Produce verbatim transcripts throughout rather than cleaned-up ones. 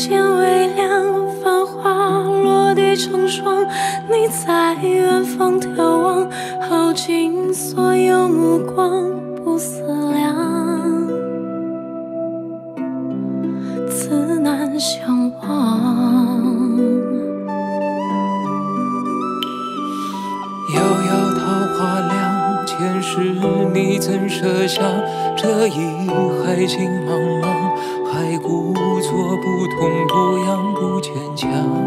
间微凉，繁华落地成霜。你在远方眺望，耗尽所有目光，不思量，自难相忘。 遥遥桃花凉，前世你怎舍下这一海情茫茫？还故作不痛不痒不坚强，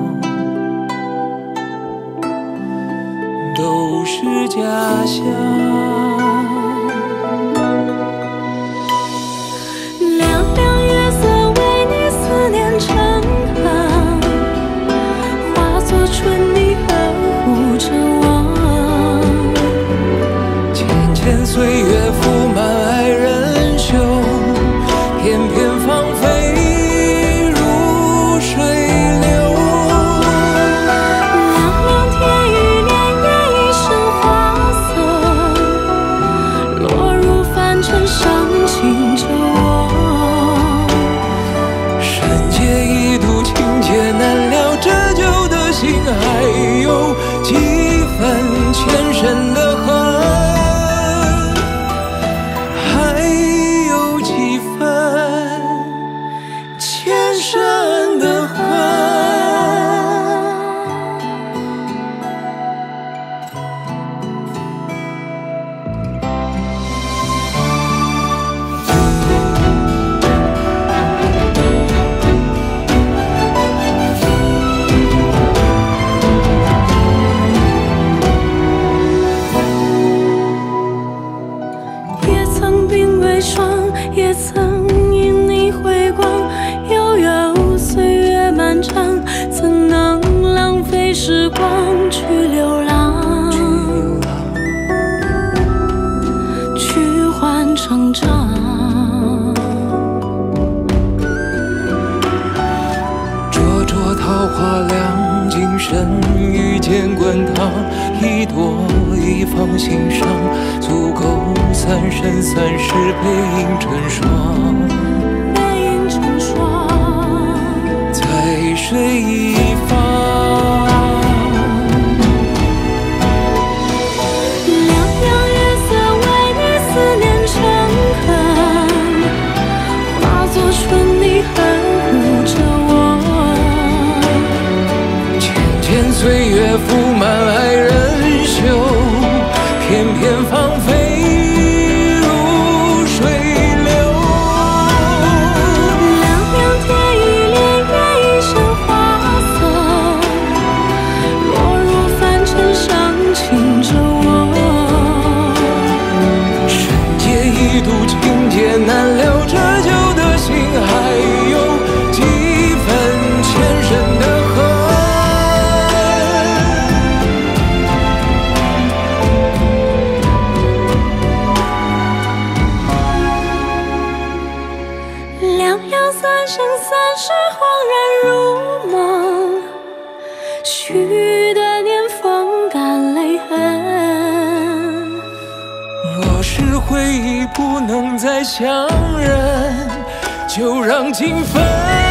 都是假象。 凉凉月色为你思念成河，化作春泥呵护着我。 浅浅岁月覆满爱人袖，片片芳菲如水流。 凉凉天与年月一生花色，落入凡尘伤情着我。 深劫一度情劫难了，这旧的心还有几分前生的恨，还有几分前生的恨。 也曾鬓微霜，也曾因你回光。悠悠岁月漫长，怎能浪费时光去流浪，去换成长。 灼灼桃花凉，今生遇见滚烫，一朵一放心上，足够三生三世背影成双。 背影成双， 在水一方。 凉凉月色为你思念成河，化作春泥呵护着我。 浅浅岁月覆满爱人袖，片片芳菲如水流。 凉凉天与年月一生花色，落入凡尘伤情着我。 深劫一度情劫难了，这旧的心还有几分前生的恨。 凉凉三生三世，恍然如梦，许的年风干泪痕。 若是回忆不能再相认，就让情分